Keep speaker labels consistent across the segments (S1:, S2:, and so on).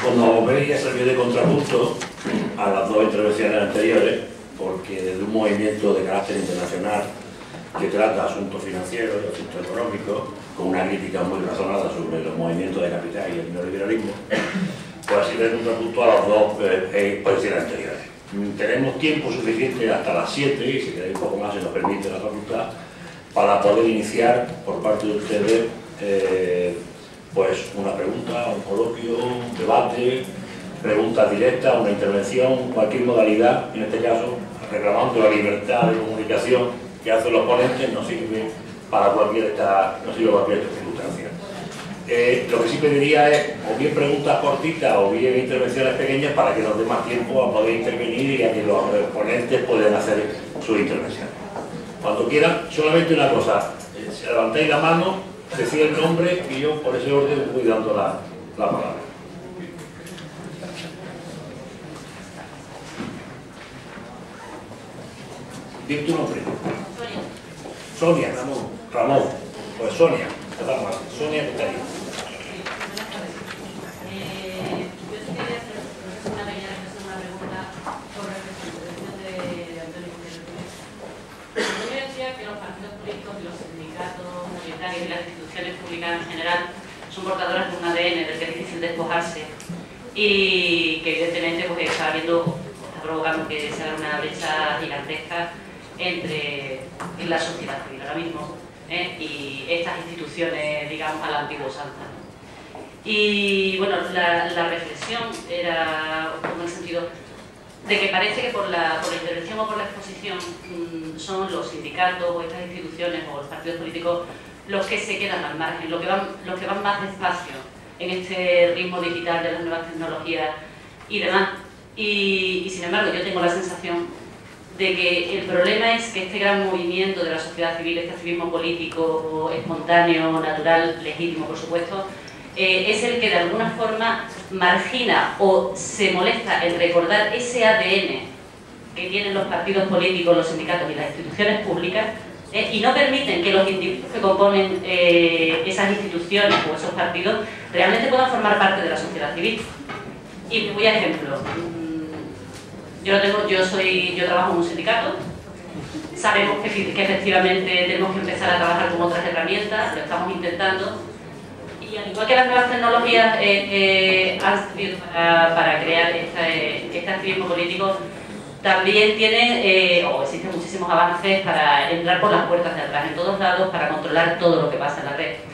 S1: Como veis, ha servido de contrapunto a las dos intervenciones anteriores, porque desde un movimiento de carácter internacional que trata asuntos financieros y asuntos económicos, con una crítica muy razonada sobre los movimientos de capital y el neoliberalismo, pues ha sido de contrapunto a las dos posiciones anteriores. Tenemos tiempo suficiente hasta las 7, y si queréis un poco más se nos permite la facultad, para poder iniciar por parte de ustedes pues una pregunta, un coloquio, un debate, preguntas directas, una intervención, cualquier modalidad, en este caso reclamando la libertad de comunicación que hacen los ponentes, no sirve para cualquier circunstancia. Lo que sí pediría es o bien preguntas cortitas o bien intervenciones pequeñas para que nos dé más tiempo a poder intervenir y a que los ponentes puedan hacer sus intervenciones. Cuando quieran, solamente una cosa, si levantáis la mano, decís el nombre y yo por ese orden voy dando la palabra. Dime tu nombre. Sonia. Ramón. Pues Sonia. Sonia, que está ahí.
S2: Y las instituciones públicas en general son portadoras de un ADN del que es difícil despojarse y que evidentemente pues, está provocando que se haga una brecha gigantesca entre la sociedad civil ahora mismo y estas instituciones, digamos, a la antigua usanza. Y bueno, la reflexión era en el sentido de que parece que por la intervención o por la exposición son los sindicatos o estas instituciones o los partidos políticos los que se quedan al margen, los que van más despacio en este ritmo digital de las nuevas tecnologías y demás. Y sin embargo, yo tengo la sensación de que el problema es que este gran movimiento de la sociedad civil, este activismo político espontáneo, natural, legítimo, por supuesto, es el que de alguna forma margina o se molesta en recordar ese ADN que tienen los partidos políticos, los sindicatos y las instituciones públicas, y no permiten que los individuos que componen esas instituciones o esos partidos realmente puedan formar parte de la sociedad civil. Y voy a ejemplo. Yo trabajo en un sindicato, sabemos que efectivamente tenemos que empezar a trabajar con otras herramientas, lo estamos intentando, y al igual que las nuevas tecnologías han servido para crear este activismo político, también existen muchísimos avances para entrar por las puertas de atrás en todos lados, para controlar todo lo que pasa en la red.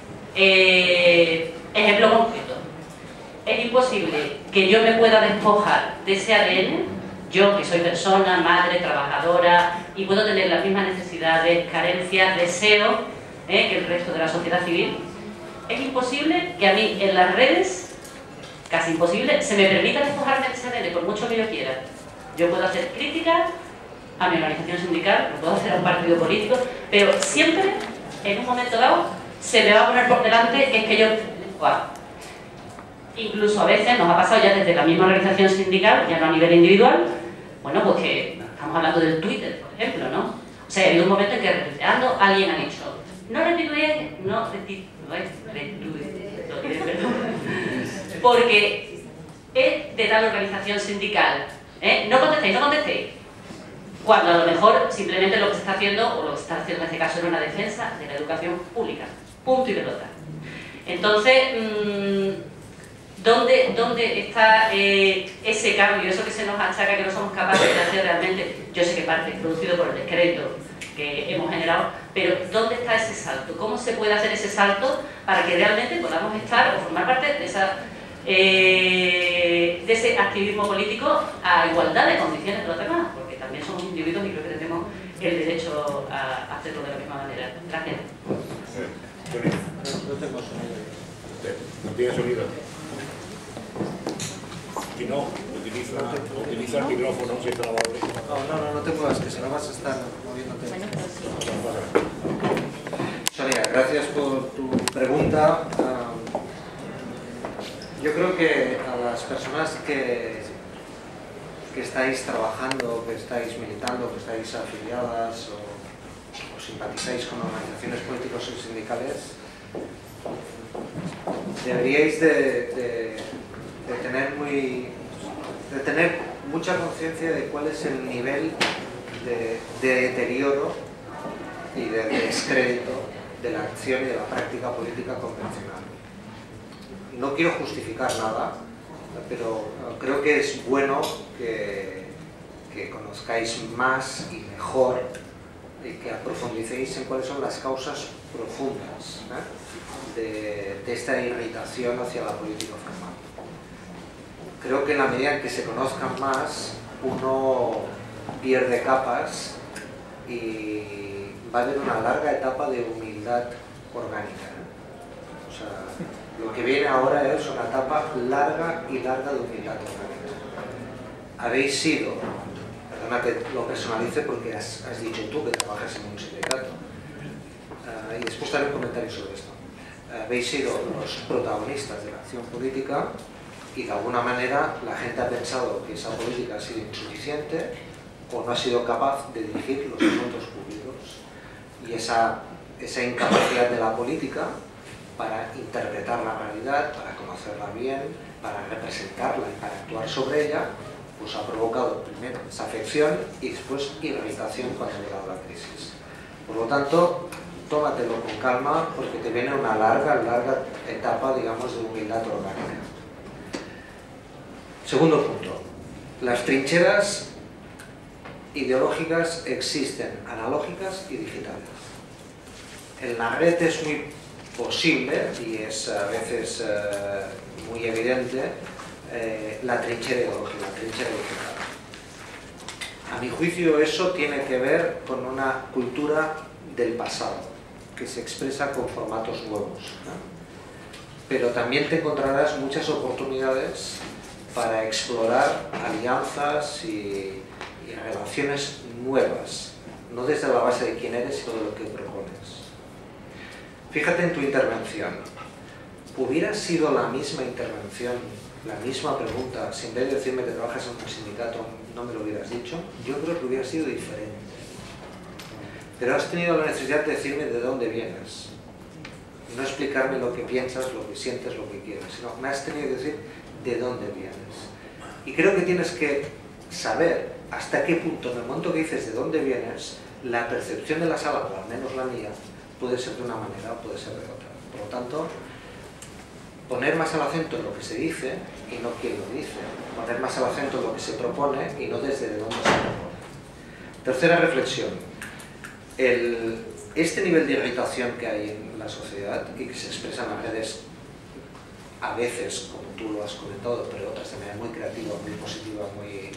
S2: Ejemplo concreto. Es imposible que yo me pueda despojar de ese ADN, yo que soy persona, madre, trabajadora, y puedo tener las mismas necesidades, carencias, deseos que el resto de la sociedad civil. Es imposible que a mí en las redes, casi imposible, se me permita despojarme de ese ADN por mucho que yo quiera. Yo puedo hacer críticas a mi organización sindical, lo puedo hacer a un partido político, pero siempre, en un momento dado, se me va a poner por delante que es que yo... Incluso a veces nos ha pasado ya desde la misma organización sindical, ya no a nivel individual, bueno, pues que estamos hablando del Twitter, por ejemplo, ¿no? O sea, ha habido un momento en que retuiteando alguien ha dicho, no retuitees, porque es de tal organización sindical. No contestéis. Cuando a lo mejor simplemente lo que se está haciendo, o lo que se está haciendo en este caso, era una defensa de la educación pública. Punto y pelota. Entonces, ¿dónde está ese cambio? Eso que se nos achaca que no somos capaces de hacer realmente. Yo sé que parte es producido por el descrédito que hemos generado, pero ¿dónde está ese salto? ¿Cómo se puede hacer ese salto para que realmente podamos estar o formar parte de ese activismo político a igualdad de condiciones de los demás? Porque también somos individuos y creo que tenemos el derecho a hacerlo de la misma manera. Gracias.
S3: No tengo sonido.
S1: ¿No tiene sonido? Si no, utiliza el micrófono si está amable.
S3: No te muevas, que si no vas a estar moviéndote. Sonia, gracias por tu pregunta. Yo creo que a las personas que estáis trabajando, que estáis militando, que estáis afiliadas o simpatizáis con organizaciones políticas y sindicales, deberíais de tener de tener mucha conciencia de cuál es el nivel de deterioro y de descrédito de la acción y de la práctica política convencional. No quiero justificar nada, pero creo que es bueno que conozcáis más y mejor y que profundicéis en cuáles son las causas profundas de esta irritación hacia la política formal. Creo que en la medida en que se conozcan más, uno pierde capas y va a haber una larga etapa de humildad orgánica. O sea, lo que viene ahora es una etapa larga de humildad orgánica. Habéis sido, perdona que lo personalice porque has dicho tú que trabajas en un sindicato, y después haré un comentario sobre esto. Habéis sido los protagonistas de la acción política y de alguna manera la gente ha pensado que esa política ha sido insuficiente o no ha sido capaz de dirigir los asuntos públicos. Y esa incapacidad de la política para interpretar la realidad, para conocerla bien, para representarla y para actuar sobre ella, pues ha provocado primero desafección y después irritación cuando ha llegado la crisis. Por lo tanto, tómatelo con calma porque te viene una larga etapa, digamos, de humildad orgánica. Segundo punto, las trincheras ideológicas existen, analógicas y digitales. En la red es muy posible y es a veces muy evidente la trinchera ideológica, la trinchera digital. A mi juicio eso tiene que ver con una cultura del pasado que se expresa con formatos nuevos, ¿no? Pero también te encontrarás muchas oportunidades para explorar alianzas y relaciones nuevas, no desde la base de quién eres, sino de lo que propones. Fíjate en tu intervención. ¿Hubiera sido la misma intervención, la misma pregunta, si en vez de decirme que trabajas en un sindicato no me lo hubieras dicho? Yo creo que hubiera sido diferente. Pero has tenido la necesidad de decirme de dónde vienes. No explicarme lo que piensas, lo que sientes, lo que quieres, sino me has tenido que decir de dónde vienes. Y creo que tienes que saber hasta qué punto, en el momento que dices de dónde vienes, la percepción de la sala, o al menos la mía, puede ser de una manera o puede ser de otra. Por lo tanto, poner más el acento en lo que se dice y no quién lo dice. Poner más el acento en lo que se propone y no desde de dónde se propone. Tercera reflexión. Este nivel de irritación que hay en la sociedad y que se expresa en las redes, a veces, como tú lo has comentado, pero otras de manera muy creativa, muy positiva,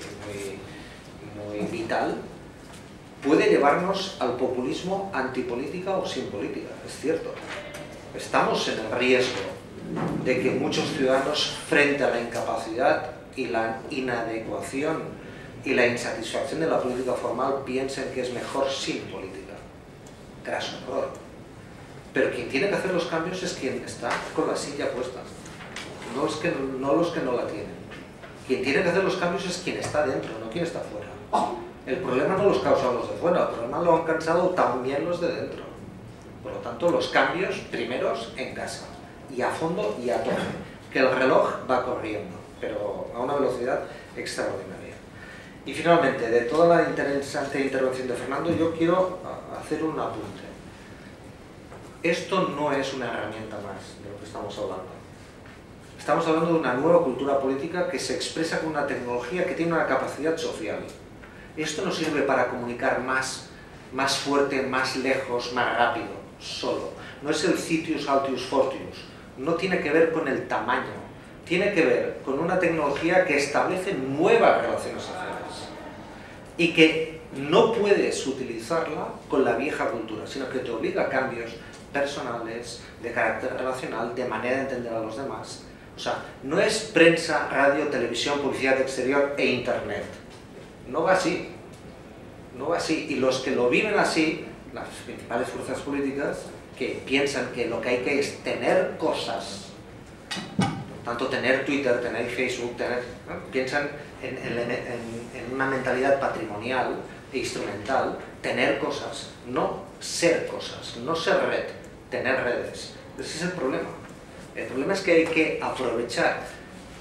S3: muy vital, puede llevarnos al populismo antipolítica o sin política. Es cierto. Estamos en el riesgo de que muchos ciudadanos, frente a la incapacidad y la inadecuación y la insatisfacción de la política formal, piensen que es mejor sin política. Graso error. Pero quien tiene que hacer los cambios es quien está con la silla puesta, no los que no la tienen. Quien tiene que hacer los cambios es quien está dentro, no quien está fuera. El problema no los causan los de fuera, el problema lo han causado también los de dentro. Por lo tanto, los cambios primeros en casa, y a fondo y a tope, que el reloj va corriendo, pero a una velocidad extraordinaria. Y finalmente, de toda la interesante intervención de Fernando, yo quiero hacer un apunte. Esto no es una herramienta más de lo que estamos hablando. Estamos hablando de una nueva cultura política que se expresa con una tecnología que tiene una capacidad social. Esto no sirve para comunicar más fuerte, más lejos, más rápido, solo. No es el citius altius fortius. No tiene que ver con el tamaño. Tiene que ver con una tecnología que establece nuevas relaciones sociales y que no puedes utilizarla con la vieja cultura, sino que te obliga a cambios personales, de carácter relacional, de manera de entender a los demás. O sea, no es prensa, radio, televisión, publicidad exterior e internet. No va así. No va así. Y los que lo viven así, las principales fuerzas políticas, que piensan que lo que hay que es tener cosas, por tanto tener Twitter, tener Facebook, piensan en una mentalidad patrimonial e instrumental, tener cosas, no ser cosas, no ser red, tener redes. Ese es el problema. El problema es que hay que aprovechar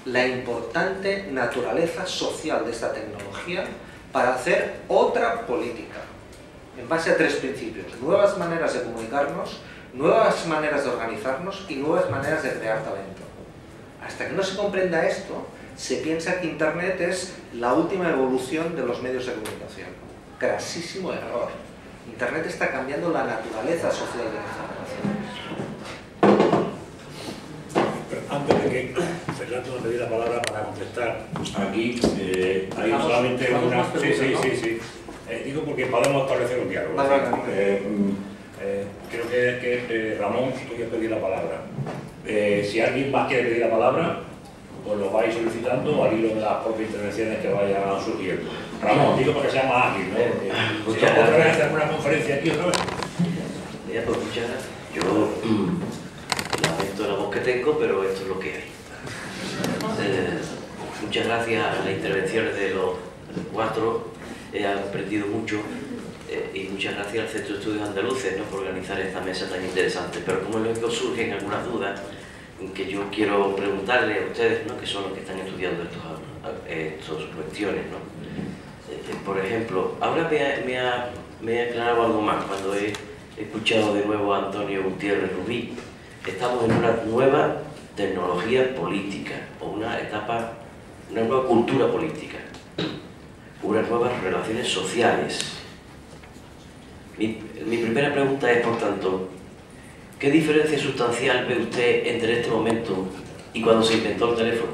S3: la importante naturaleza social de esta tecnología para hacer otra política, en base a 3 principios: nuevas maneras de comunicarnos, nuevas maneras de organizarnos y nuevas maneras de crear talento. Hasta que no se comprenda esto, se piensa que Internet es la última evolución de los medios de comunicación. Grasísimo error. Internet está cambiando la naturaleza social de las informaciones.
S1: Antes de que Fernando me dé la palabra para contestar, aquí hay solamente una... Sí. Digo porque podemos establecer un diálogo. Creo que Ramón quiere pedir la palabra. Si alguien más quiere pedir la palabra, pues lo vais solicitando al hilo de las propias intervenciones que vayan surgiendo. Ramón, digo porque sea más ágil, ¿no? Si otra vez hacer una conferencia aquí otra vez.
S4: Ya, pues muchas gracias. Yo lamento la voz que tengo, pero esto es lo que hay. Muchas gracias a las intervenciones de los 4. He aprendido mucho y muchas gracias al Centro de Estudios Andaluces, ¿no?, por organizar esta mesa tan interesante. Pero como es lógico, surgen algunas dudas que yo quiero preguntarle a ustedes, ¿no?, que son los que están estudiando estas cuestiones, ¿no? Por ejemplo, ahora me ha aclarado algo más cuando he escuchado de nuevo a Antonio Gutiérrez Rubí. Estamos en una nueva tecnología política, o una nueva cultura política, unas nuevas relaciones sociales. Mi primera pregunta es, por tanto, ¿qué diferencia sustancial ve usted entre este momento y cuando se inventó el teléfono?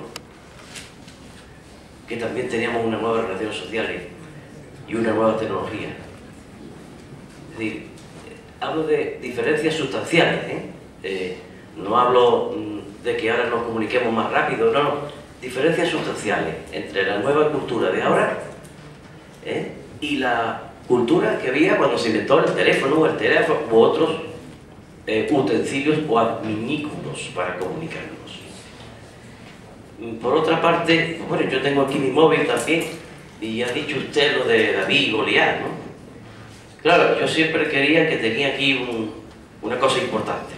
S4: Que también teníamos unas nuevas relaciones sociales y una nueva tecnología. Es decir, hablo de diferencias sustanciales, no hablo de que ahora nos comuniquemos más rápido, no, diferencias sustanciales entre la nueva cultura de ahora y la cultura que había cuando se inventó el teléfono u otros utensilios o adminículos para comunicarnos. Por otra parte, bueno, yo tengo aquí mi móvil también, y ha dicho usted lo de David y Goliat, ¿no? Claro, yo siempre quería que tenía aquí una cosa importante,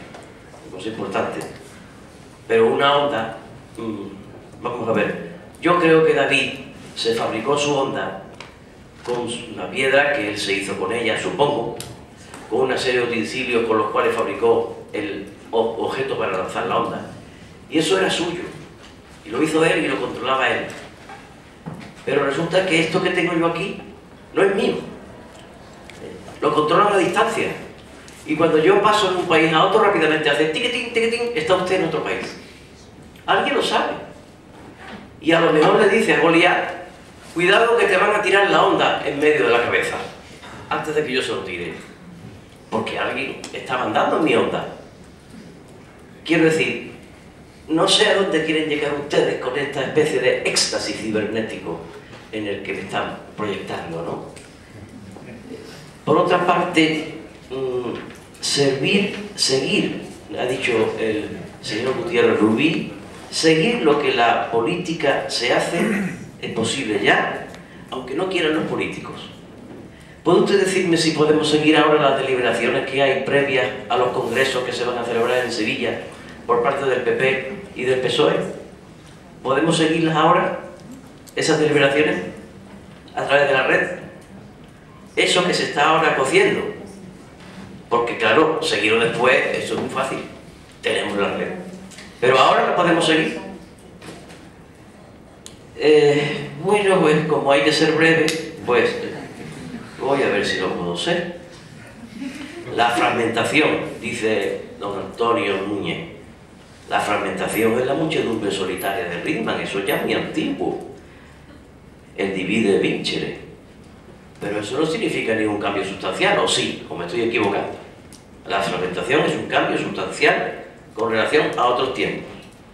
S4: pero una onda, vamos a ver, yo creo que David se fabricó su onda con una piedra que él se hizo con ella, supongo, con una serie de utensilios con los cuales fabricó el objeto para lanzar la onda, y eso era suyo, y lo hizo él y lo controlaba él. Pero resulta que esto que tengo yo aquí no es mío, lo controla a la distancia, y cuando yo paso de un país a otro rápidamente hace tiquitín, tiquitín, está usted en otro país. Alguien lo sabe, y a lo mejor le dice a Goliat: cuidado que te van a tirar la onda en medio de la cabeza antes de que yo se lo tire, porque alguien está mandando mi onda. Quiero decir, no sé a dónde quieren llegar ustedes con esta especie de éxtasis cibernético en el que me están proyectando, ¿no? Por otra parte, seguir, ha dicho el señor Gutiérrez Rubí, seguir lo que la política se hace es posible ya, aunque no quieran los políticos. ¿Puede usted decirme si podemos seguir ahora las deliberaciones que hay previas a los congresos que se van a celebrar en Sevilla por parte del PP y del PSOE? ¿Podemos seguirlas ahora, esas deliberaciones, a través de la red? Eso que se está ahora cociendo, porque claro, seguirlo después, eso es muy fácil, tenemos la red, pero ahora no podemos seguir. Bueno, pues como hay que ser breve, pues voy a ver si lo puedo ser. La fragmentación, dice don Antonio Núñez, la fragmentación es la muchedumbre solitaria de Riemann, eso ya es muy antiguo, el divide vincere. Pero eso no significa ningún cambio sustancial, ¿o sí? ¿O me estoy equivocando? La fragmentación es un cambio sustancial con relación a otros tiempos.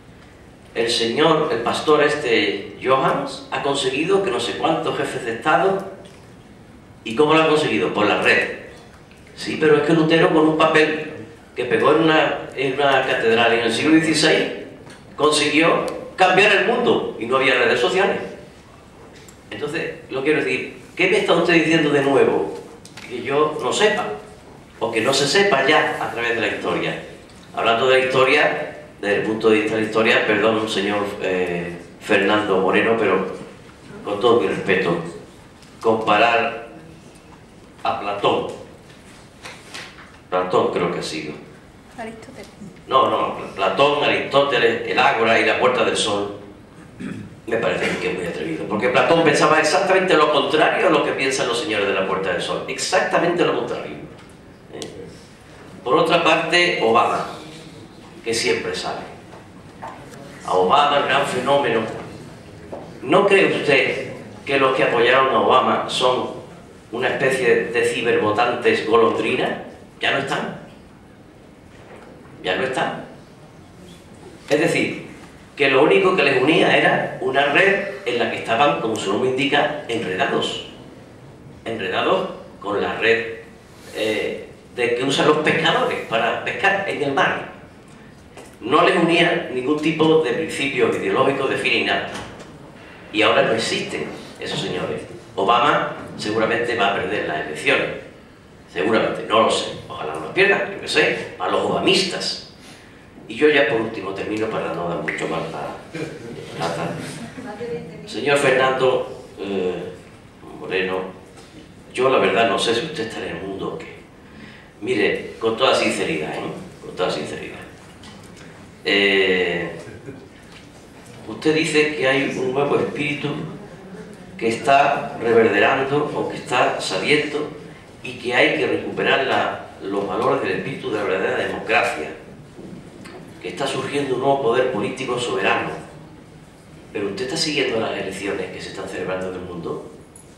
S4: El pastor Johannes ha conseguido que no sé cuántos jefes de Estado. ¿Y cómo lo ha conseguido? Por la red. Sí, pero es que Lutero, con un papel que pegó en una catedral en el siglo XVI, consiguió cambiar el mundo y no había redes sociales. Entonces, lo quiero decir, ¿qué me está usted diciendo de nuevo que yo no sepa? O que no se sepa ya a través de la historia. Hablando de la historia, desde el punto de vista de la historia, perdón, señor Fernando Moreno, pero con todo mi respeto, comparar a Platón creo que ha sido.
S5: Aristóteles.
S4: No, Platón, Aristóteles, el Ágora y la Puerta del Sol, me parece que es muy atrevido, porque Platón pensaba exactamente lo contrario a lo que piensan los señores de la Puerta del Sol, exactamente lo contrario. Por otra parte, Obama, que siempre sale. A Obama, el gran fenómeno. ¿No cree usted que los que apoyaron a Obama son una especie de cibervotantes golondrina? Ya no están. Ya no están. Es decir, que lo único que les unía era una red en la que estaban, como su nombre indica, enredados. Enredados con la red de que usan los pescadores para pescar en el mar. No les unía ningún tipo de principio ideológico de fin y nada. Y ahora no existen esos señores. Obama seguramente va a perder las elecciones. Seguramente, no lo sé. Ojalá no las pierdan, yo qué sé, a los obamistas. Y yo ya por último termino para no dar mucho más la tarde. Señor Fernando Moreno, yo la verdad no sé si usted está en el mundo o qué. Mire, con toda sinceridad, con toda sinceridad. Usted dice que hay un nuevo espíritu que está reverberando o que está saliendo y que hay que recuperar los valores del espíritu de la verdadera democracia, que está surgiendo un nuevo poder político soberano. Pero usted está siguiendo las elecciones que se están celebrando en el mundo.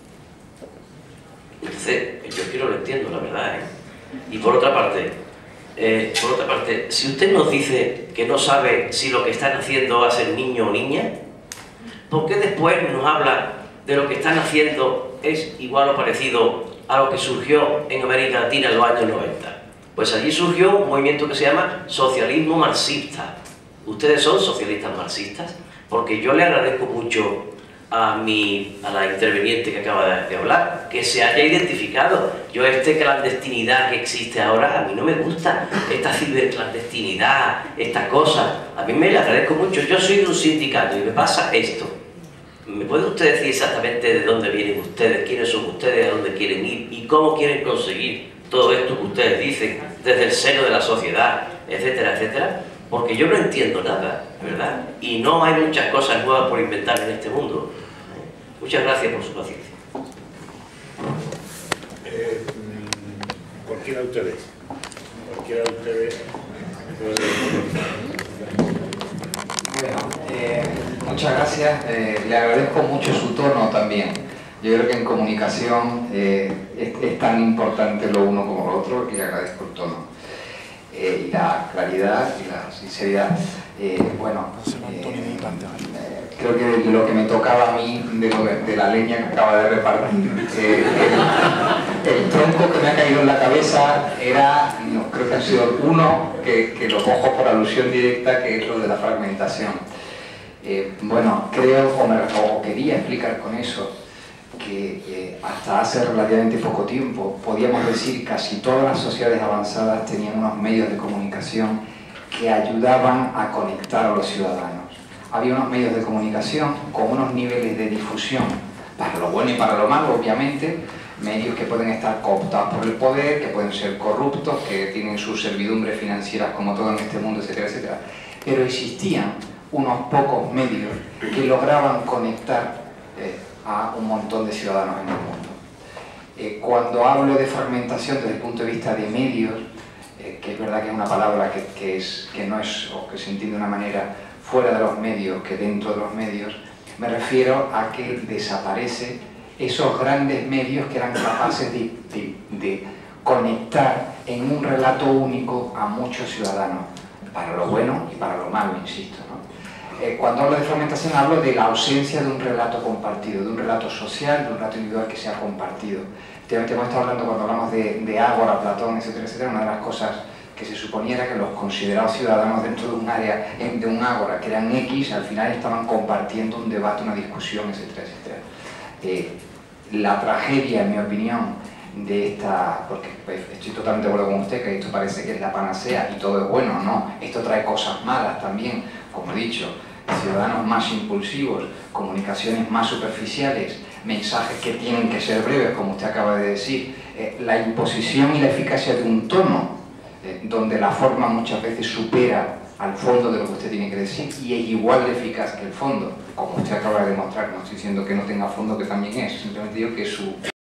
S4: Entonces, yo quiero lo entiendo, la verdad, Y por otra parte, si usted nos dice que no sabe si lo que están haciendo va a ser niño o niña, ¿por qué después nos habla de lo que están haciendo es igual o parecido a lo que surgió en América Latina en los años 90? Pues allí surgió un movimiento que se llama socialismo marxista. ¿Ustedes son socialistas marxistas? Porque yo le agradezco mucho a la interveniente que acaba de hablar, que se haya identificado. Yo clandestinidad que existe ahora, a mí no me gusta, esta ciberclandestinidad, esta cosa, a mí me la agradezco mucho. Yo soy de un sindicato y me pasa esto. ¿Me puede usted decir exactamente de dónde vienen ustedes, quiénes son ustedes, a dónde quieren ir y cómo quieren conseguir todo esto que ustedes dicen desde el seno de la sociedad, etcétera, etcétera? Porque yo no entiendo nada, ¿verdad? Y no hay muchas cosas nuevas por inventar en este mundo. Muchas gracias por su paciencia.
S1: Cualquiera de ustedes
S6: Bueno, muchas gracias. Le agradezco mucho su tono también. Yo creo que en comunicación es tan importante lo uno como lo otro y le agradezco el tono. Y la claridad y la sinceridad. Creo que lo que me tocaba a mí de la leña que acaba de repartir, el tronco que me ha caído en la cabeza era, creo que ha sido uno que lo cojo por alusión directa, que es lo de la fragmentación. Creo o quería explicar con eso que hasta hace relativamente poco tiempo podíamos decir casi todas las sociedades avanzadas tenían unos medios de comunicación que ayudaban a conectar a los ciudadanos. Había unos medios de comunicación con unos niveles de difusión, para lo bueno y para lo malo, obviamente, medios que pueden estar cooptados por el poder, que pueden ser corruptos, que tienen sus servidumbres financieras como todo en este mundo, etcétera, etcétera. Pero existían unos pocos medios que lograban conectar a un montón de ciudadanos en el mundo. Cuando hablo de fragmentación desde el punto de vista de medios, que es verdad que es una palabra que no es, o que se entiende de una manera fuera de los medios que dentro de los medios, me refiero a que desaparece esos grandes medios que eran capaces de conectar en un relato único a muchos ciudadanos, para lo bueno y para lo malo, insisto, ¿no? Cuando hablo de fragmentación hablo de la ausencia de un relato compartido, de un relato social, de un relato individual que sea compartido. Últimamente hemos estado hablando, cuando hablamos de Ágora, Platón, etcétera, etcétera, una de las cosas que se suponía era que los considerados ciudadanos dentro de un área, de un ágora, que eran X, al final estaban compartiendo un debate, una discusión, etcétera, etcétera. La tragedia, en mi opinión, de esta, porque estoy totalmente de acuerdo con usted, que esto parece que es la panacea y todo es bueno, no, esto trae cosas malas también, como he dicho, ciudadanos más impulsivos, comunicaciones más superficiales, mensajes que tienen que ser breves, como usted acaba de decir, la imposición y la eficacia de un tono, donde la forma muchas veces supera al fondo de lo que usted tiene que decir y es igual de eficaz que el fondo, como usted acaba de demostrar. No estoy diciendo que no tenga fondo, que también es, simplemente digo que su